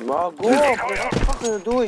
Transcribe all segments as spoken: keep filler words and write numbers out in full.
Ma go! What the fuck are you doing?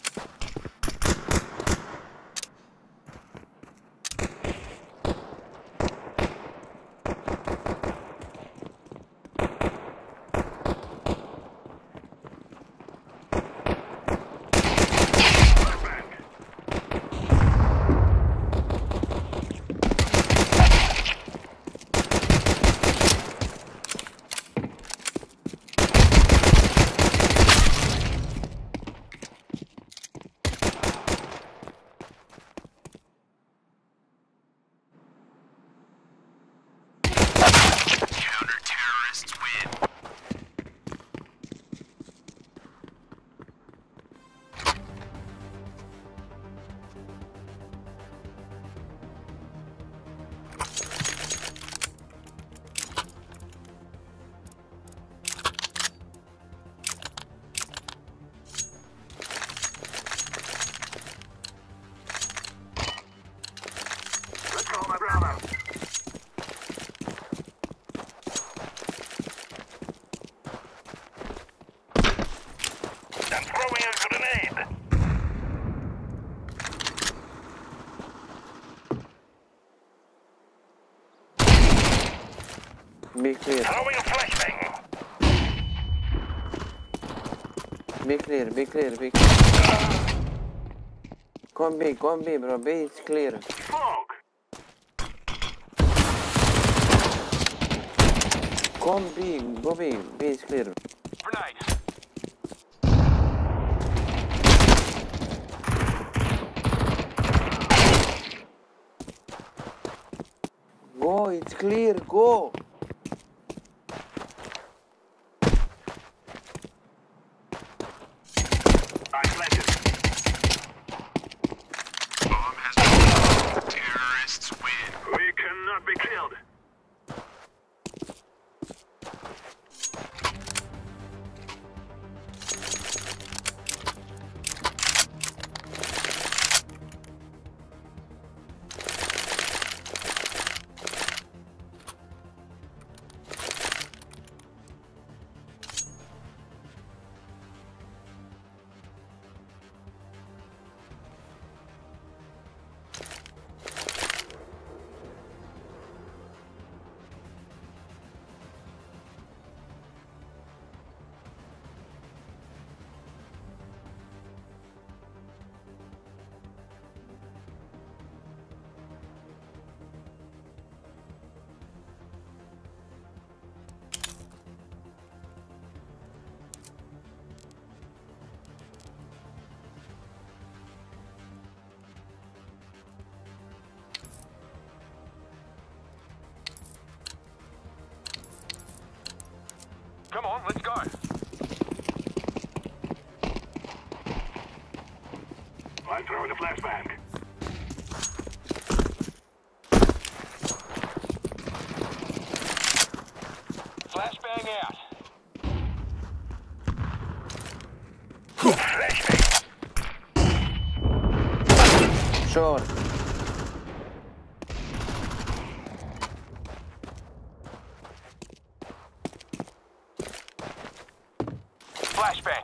Be clear. Throwing a flashbang. Be clear, be clear, be clear. Come B, come B, bro. B is clear. Fog. Come B, go B. B is clear. Grenade. Go, it's clear, go. Come on, let's go. I'm throwing a flashbang. Flashbang out. Flashbang. Short. Flashbang.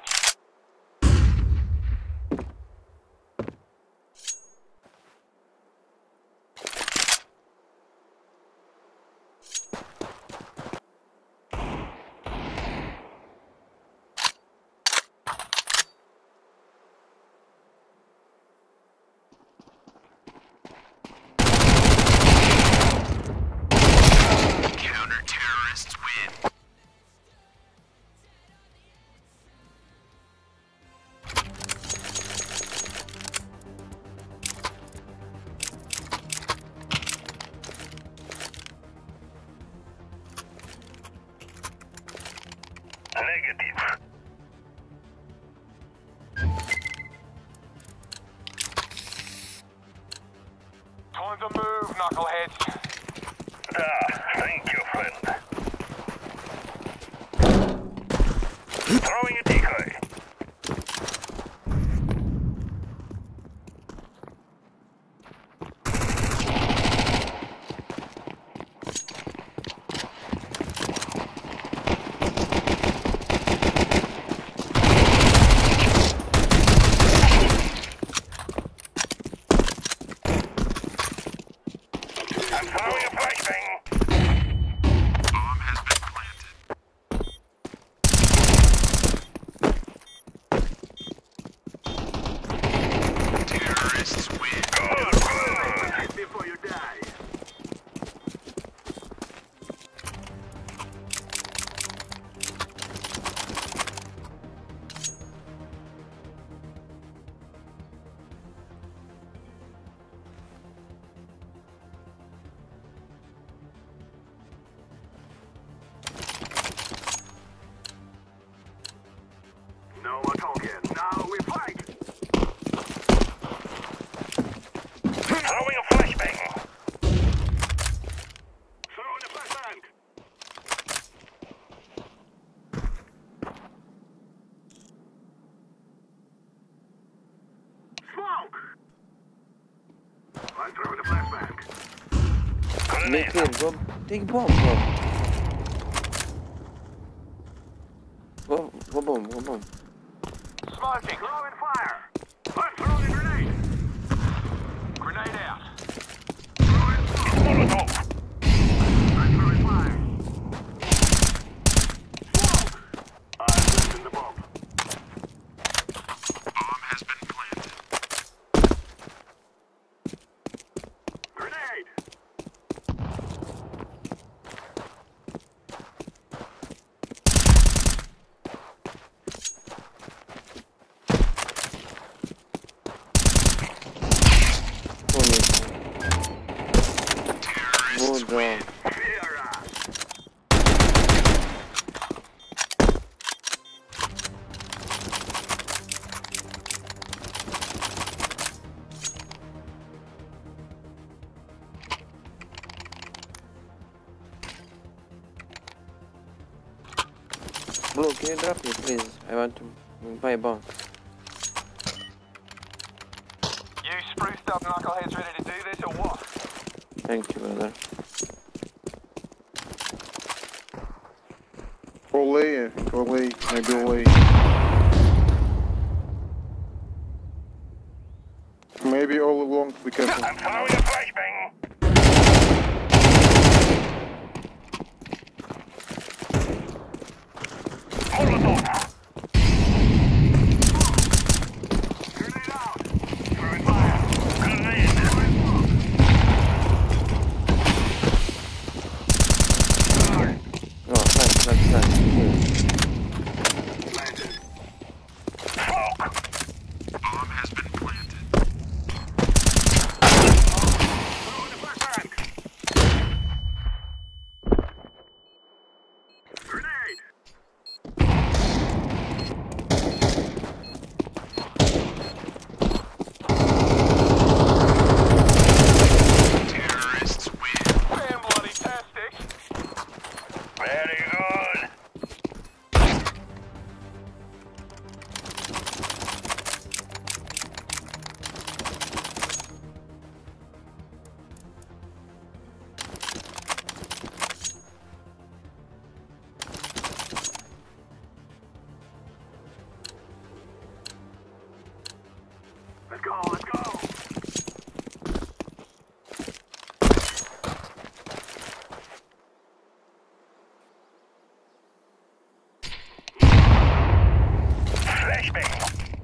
Counter-terrorists win. Negative. Time to move, knuckleheads. Ah, thank you, friend. Throwing a decoy. I'm throwing a flashbang. Be clear, go. Take bomb, bro. Go, go bomb, go bomb. Smoking. Throwing fire. I'm throwing a grenade. Grenade out. Throwing smoke. I'm throwing fire. Smoke. I'm planting the bomb. Bomb has been planted. Grenade. Good job. Blue, can you drop me, please? I want to buy a bomb. You spruced up knuckleheads ready to do this or what? Thank you, brother. All A, I think all A, maybe all A. Maybe all along, be careful. I'm throwing a flashbang. Molotov. Grenade out. Throwing fire. Grenade. Oh, thanks, thanks, thanks. Planted. Smoke. Bomb has been planted. Throwing a flashbang. Grenade. Terrorists win. Damn bloody tastic. Very good. Let's go, let's go. Flashbang.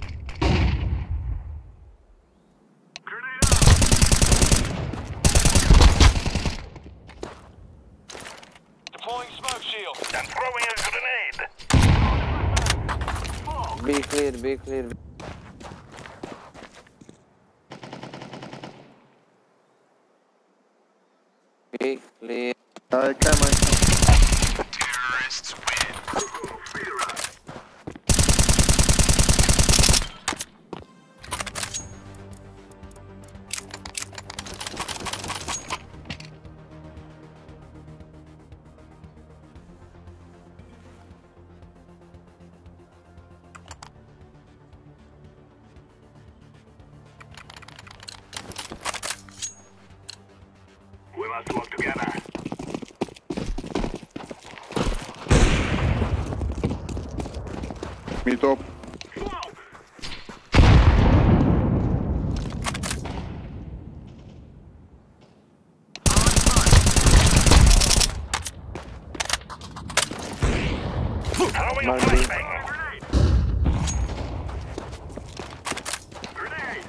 Grenade out. Deploying smoke shield. I'm throwing a grenade. Be clear, be clear. Be clear. I can, I Terrorists win. We must work together. meet up. Throwing a Marty. flashbang. Grenade.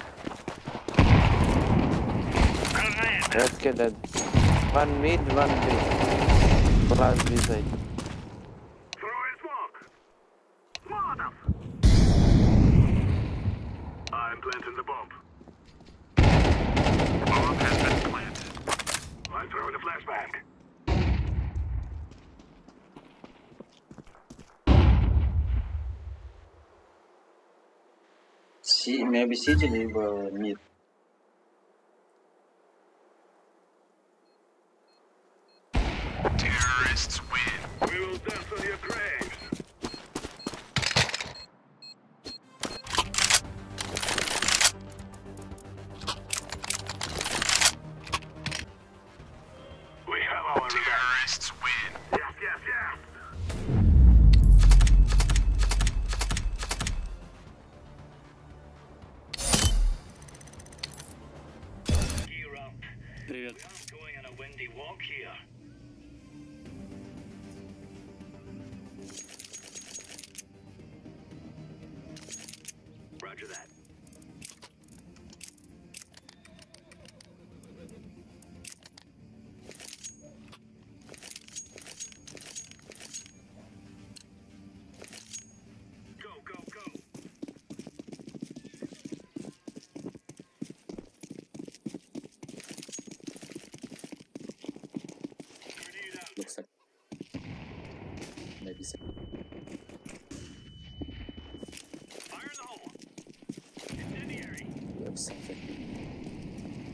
Grenade. Let's get that. One mid, one B. Plus B side. Throwing smoke. Molotov. I'm planting the bomb. Bomb has been planted. I'm throwing a flashbang. Си, maybe City, либо Mid. Terrorists win. We will dance on your graves. Привет. I'm going on a windy walk here. Roger that. Go, go, go. Grenade out. Looks like maybe. Fire in the hole. Incendiary. We have something.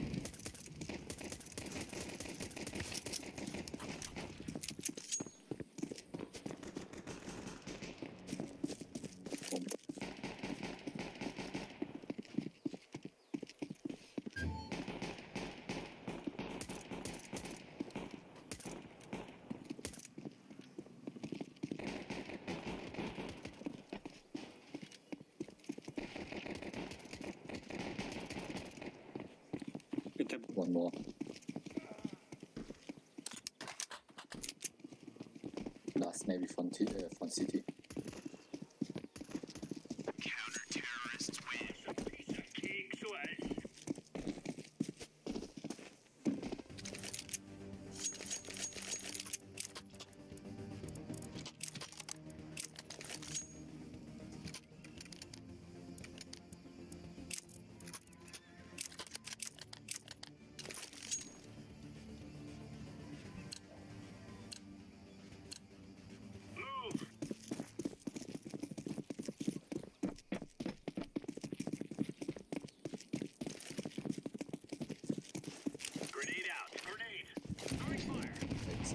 Boom. Это One more. Last maybe from T uh, from city. Counter-terrorists win. It's a piece of cake, so as. Move! Grenade out. Grenade. Throwing fire. Thanks.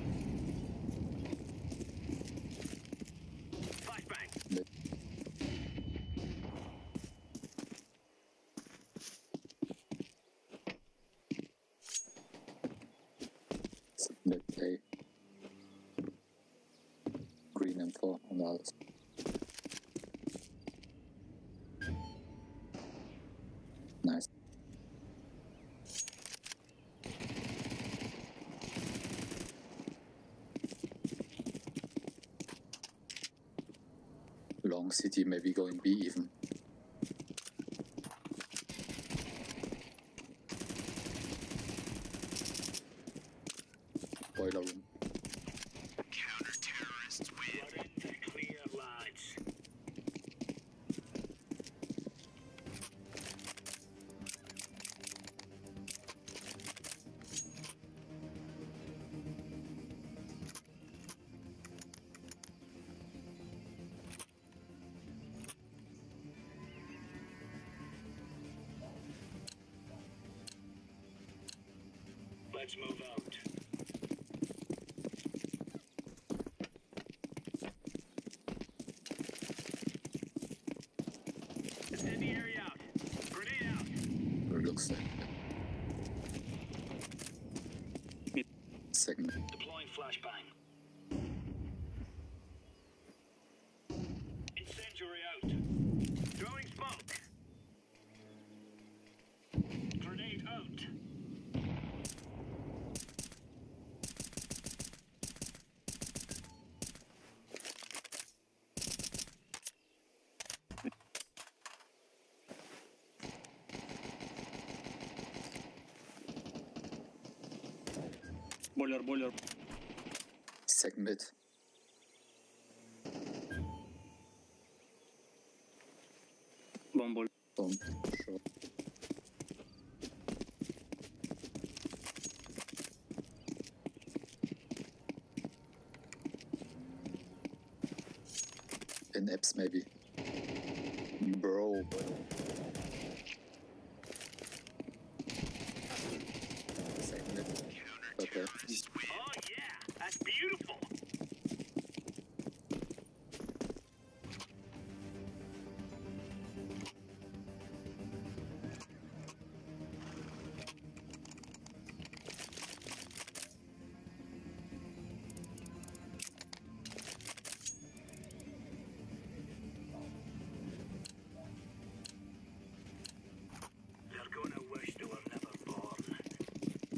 Flashbang. Submit A. Green M four on the others. Nice. Long city maybe going B even. Boiler room. Counter-terrorists win. Run in the clear, lads. Let's move out. Incendiary out. Grenade out. Looks like second. Deploying flashbang. Incendiary out. Throwing smoke. Grenade out. бойлер, бойлер. Second mid. Бомб, бойлер. Bomb. Short. In apps maybe. Bro. Second mid. Okay. Oh yeah, that's beautiful. They're gonna wish they were never born.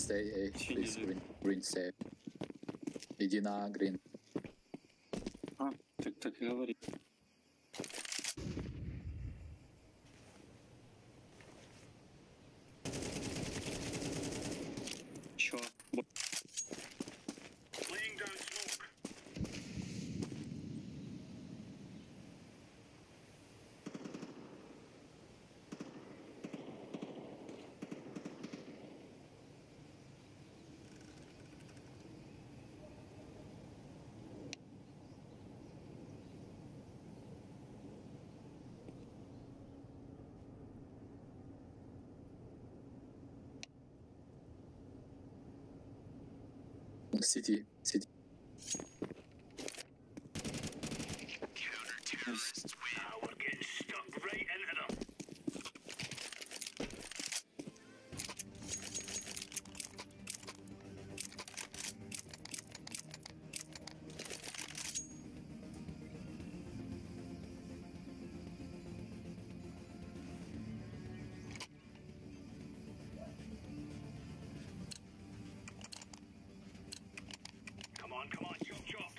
Stay A, She please. did it. Green, green stay. Иди на green. А, так, так и говори. Чё? Бо- Laying down smoke. City, city. Ah, we're getting stuck right into them. Come on, come on, chop chop.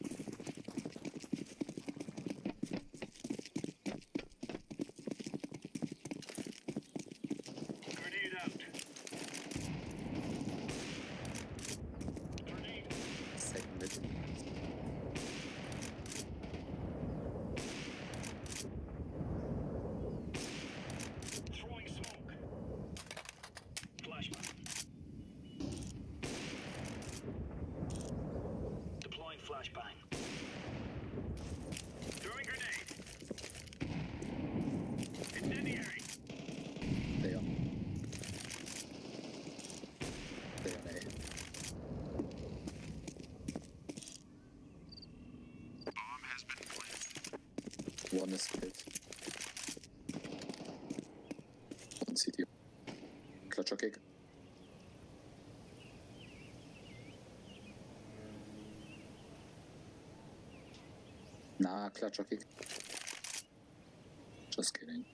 Grenade out. Grenade. Second mid. Throwing smoke. Flashbang. Deploying flashbang. Throwing grenade. Incendiary. They are. They are A. Bomb has been planted. One is split. One city. Clutcher kick. Nah, clutcher kick. Just kidding.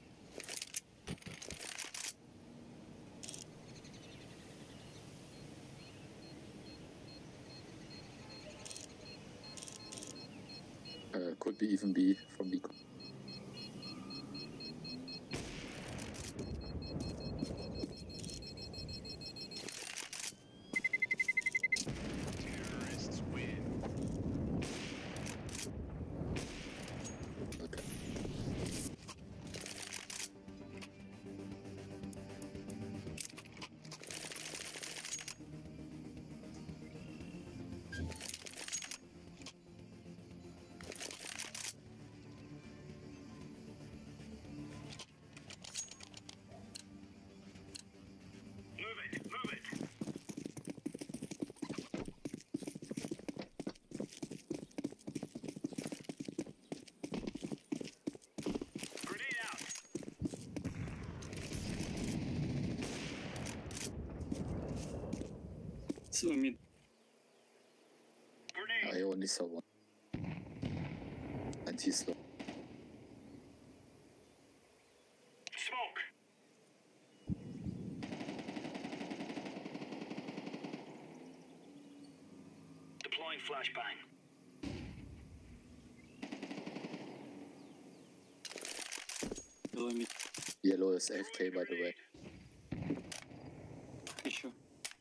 Uh, could be even B from B. Terrorists win. Okay. Move it, move it. Grenade out. С- Мид. Grenade. I only saw one. And he's low. Smoke. Deploying flashbang. Было мид. Yellow is A F K, by the way. Еще.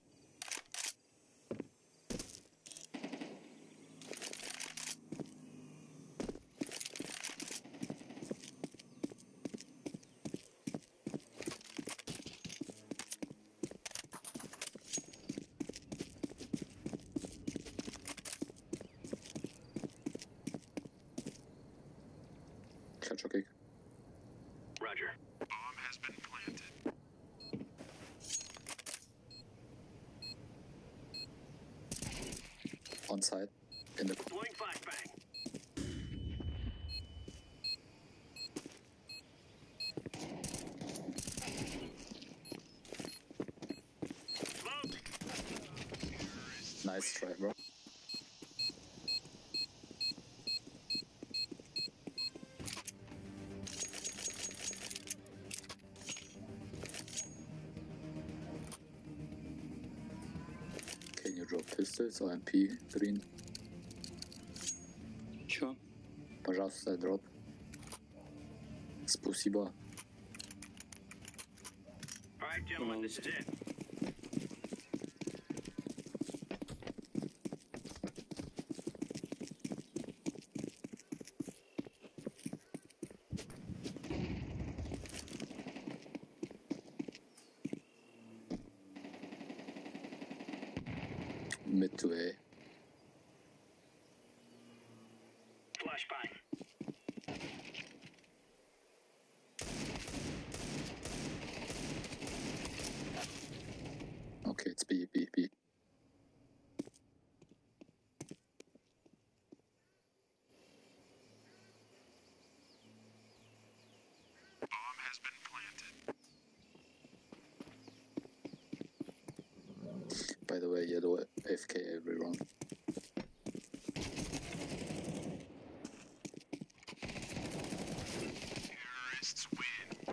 Clutcher kick. Roger. Bomb has been planted. On side. In the corner. Deploying flashbang. Smoke. Nice try, bro. pistols or M P green. Чё? Пожалуйста, дроп. Спасибо. All right, gentlemen, this is it. Mid to A. Flashbang. Okay, it's B, B, B. Bomb has been planted. By the way, yellow A F K every round. Terrorists win.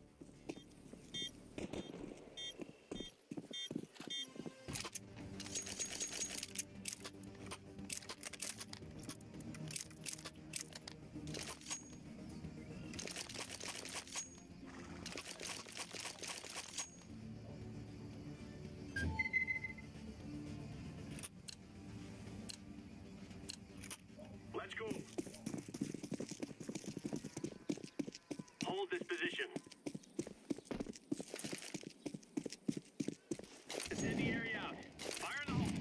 Let's go. Hold this position. Incendiary out. Fire in the hole.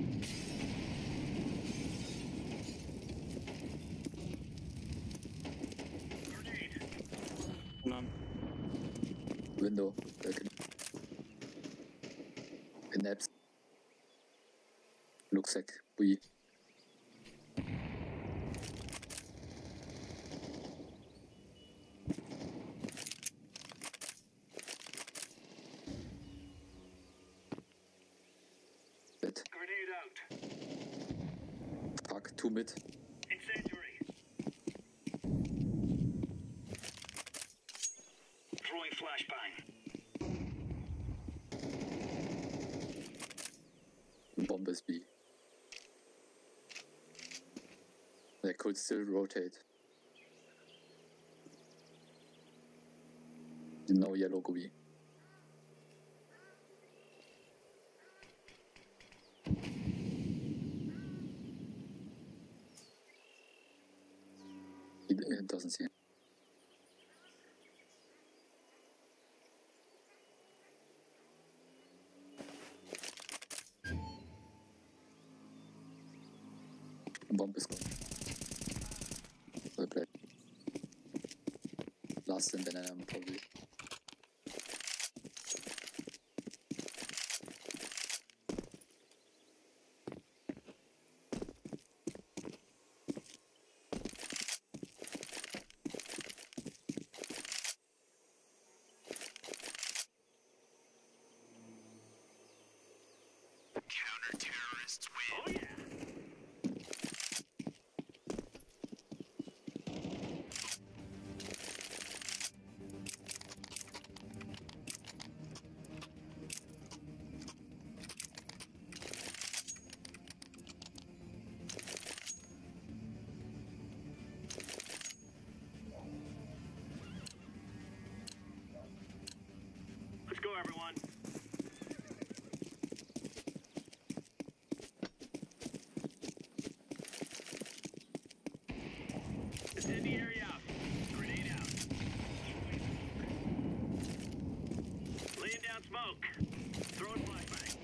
Grenade. None. Window. Balcony. In apps. Looks like B. Dead. Grenade out. Fuck, two mid. Incendiary. Throwing flashbang. Bomb is B. They could still rotate. No yellow go B. He it doesn't see him. Bomb is gone. Well played. Last in banana probably. Counter-terrorists win. Oh yeah. Let's go, everyone. Incendiary out. Grenade out. Laying down smoke. Throwing flashbang.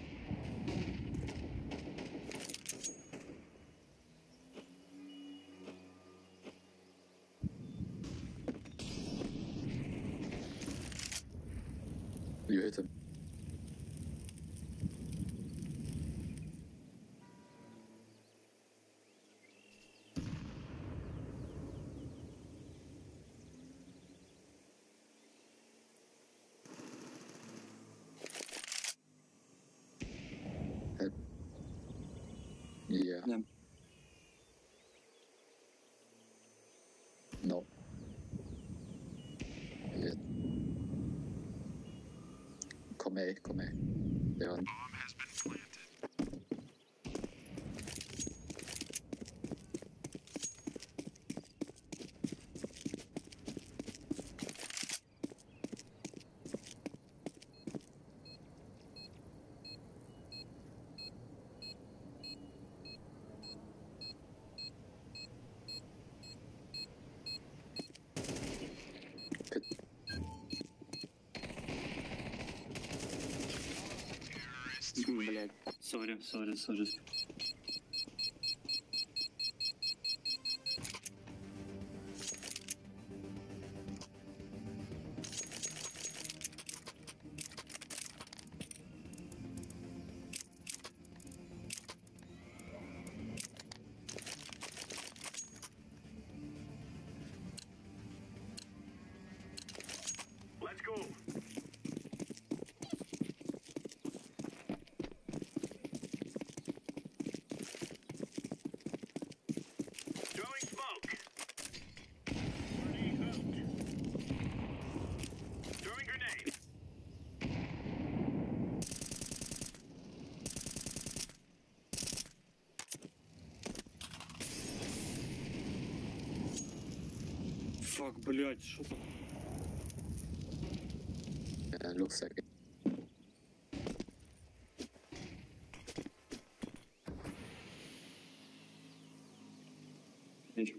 You hit him. Help. Yeah. Yeah. No. Yeah. Come A, come A. They're on. Bomb has been planted. Блять. Сори, сори, сори. Let's go. Throwing smoke. Grenade out. Throwing grenade. Фак, блять, что там? Yeah, looks like it. Ничего.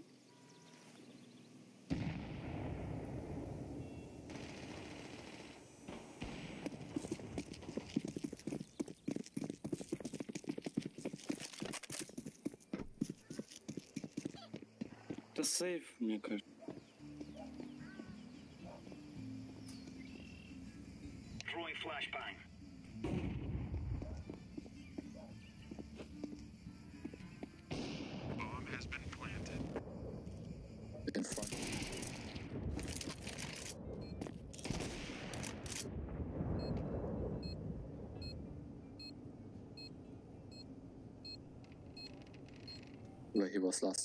Это сейф, мне кажется. Throwing flashbang. Bomb has been planted. In front. Where he was last.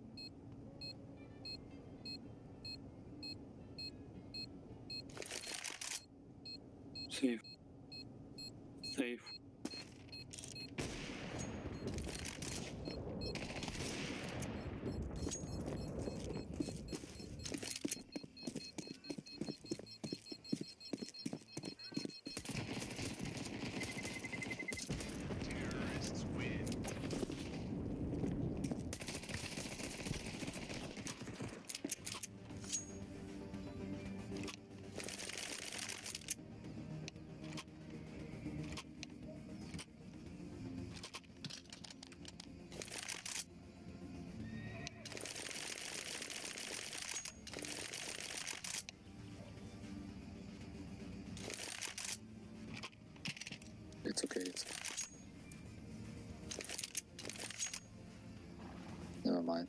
Сейф. Сейф. Terrorists win. It's okay. It's... Never mind.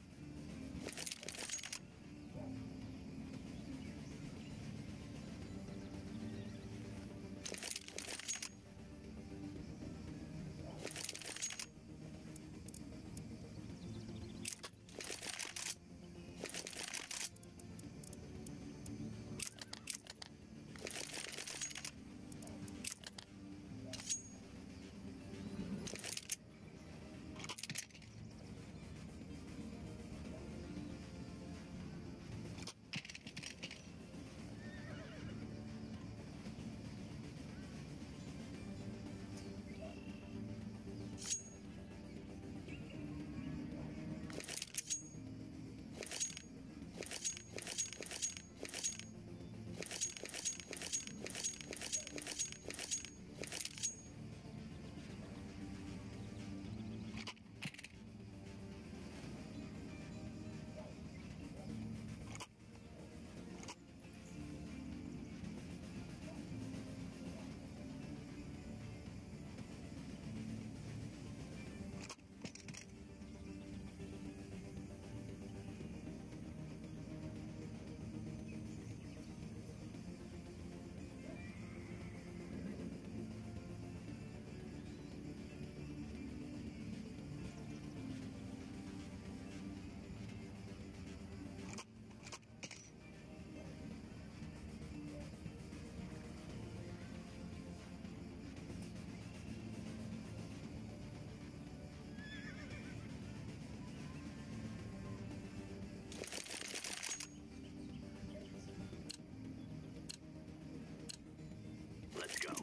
Let's go.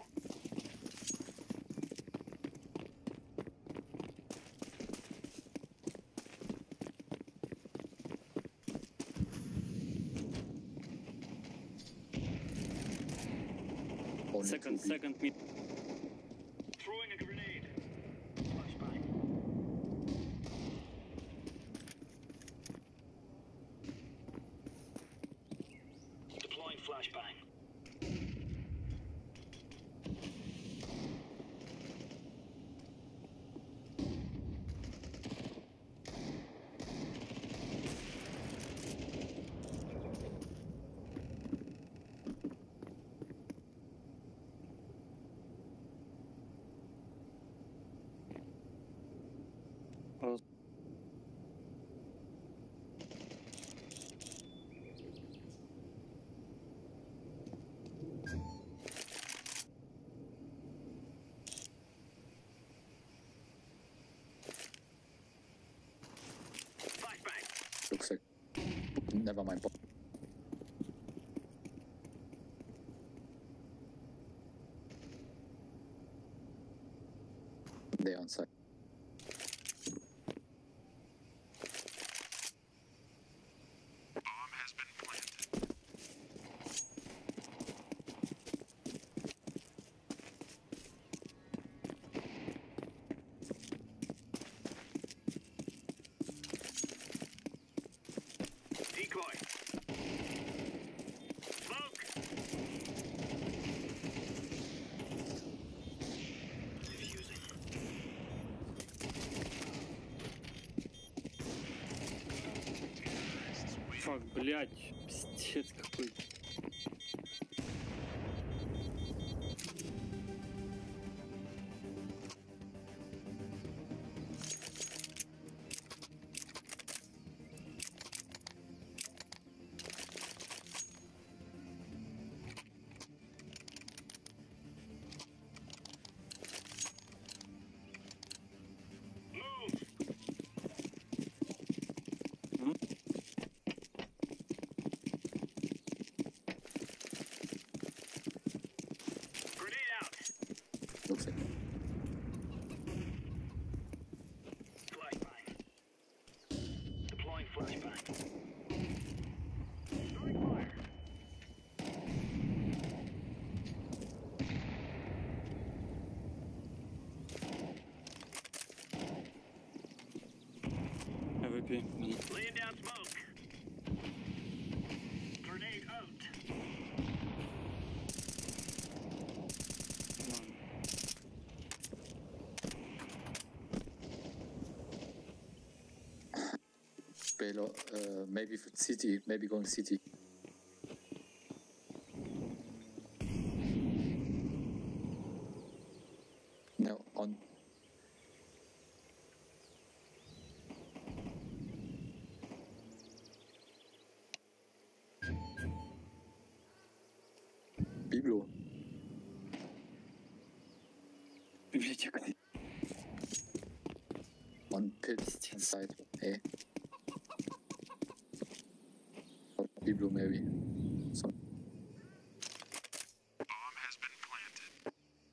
Only Second, two B. second mid. Throwing a grenade. looks like. Never mind. They on site. Bomb has been planted. Decoy. Smoke. Diffusing. Фак, блядь, пиздец какой. Move. М? Grenade out. Looks like. Flashbang. Deploying flashbang. Throwing fire. эй ви пи. Laying down smoke. Grenade out. Ладно. Baylor, uh, maybe for city, maybe going city. No, on. Biblo. Библиотека. On pit inside. Hey. Or Biblo maybe. Some. Bomb has been planted.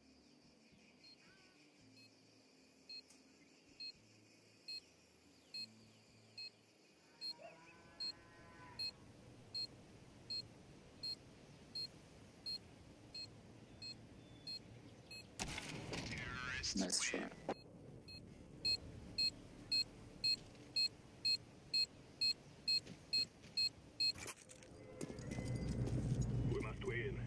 Terrorists Nice try. win. We must win.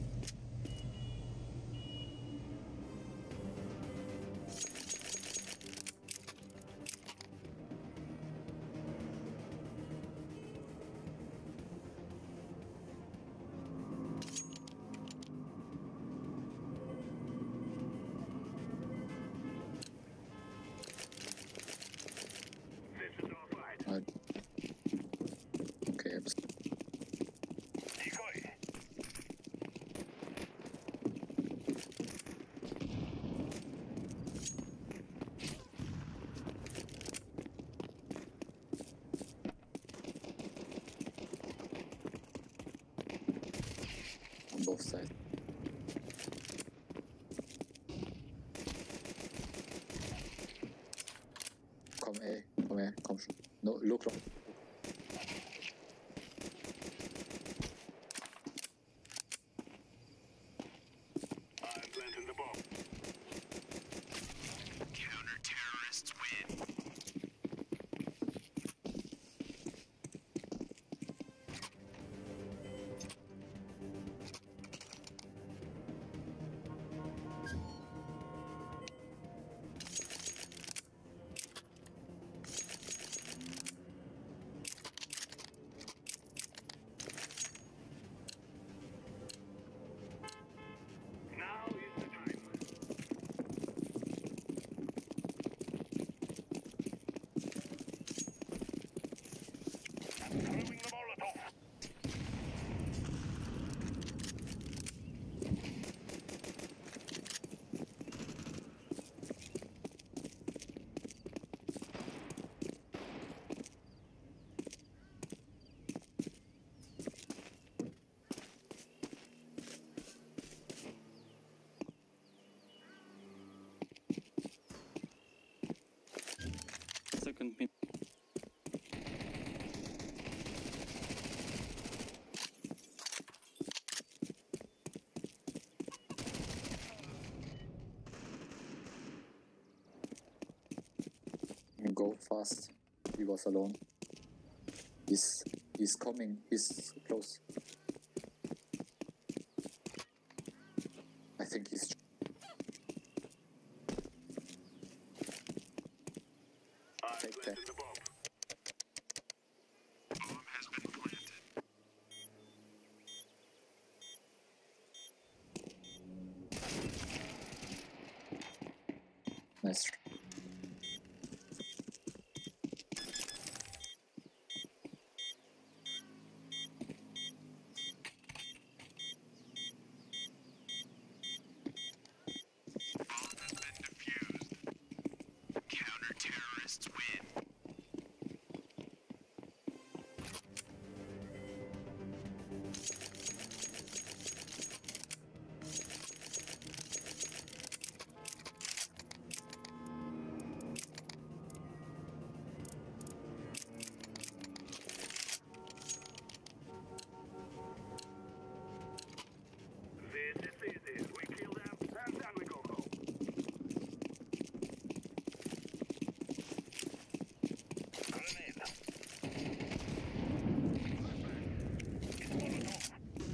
Systems offline. Uh, okay, I'm s- Decoy. on both sides. Come A, come here, come. sh- No, look long. I'm planting the bomb. Counter-terrorists win. second mid. Go fast. He was alone. He's he's coming. He's close. I think he's. Take that. The bomb. Bomb has been planted. Nice. Bomb has been defused. Counter-terrorists win. This is easy. We kill them, and then we go home. Grenade. It's Molotov.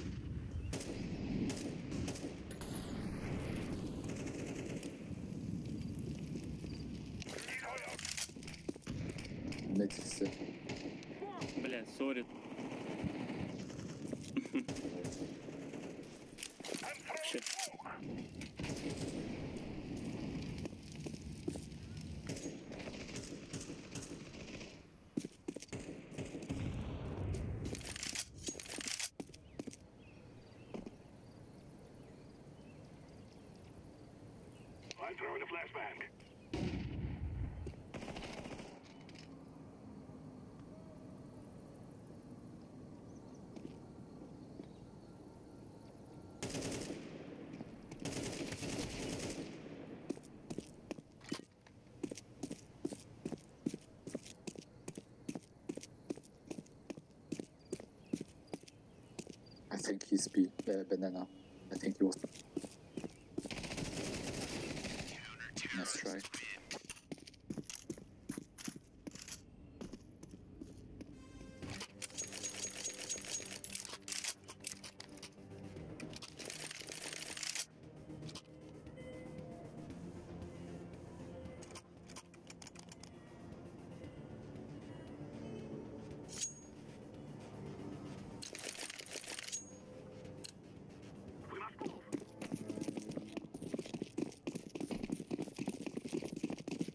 Decoy out. Mid is uh, Блядь, сори. I'm throwing Shit. smoke. I'm throwing a flashbang. I think he's B uh, banana. I think he was. Nice try. We must move.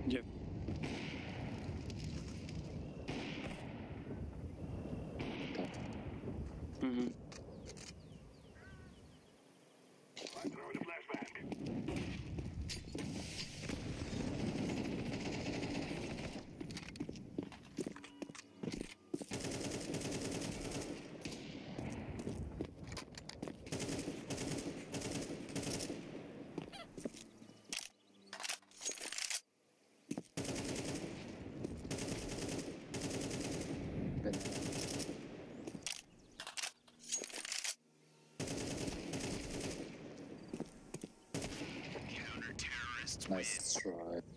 Где? Там. Угу. I'm throwing a flashbang. Ben. Nice try.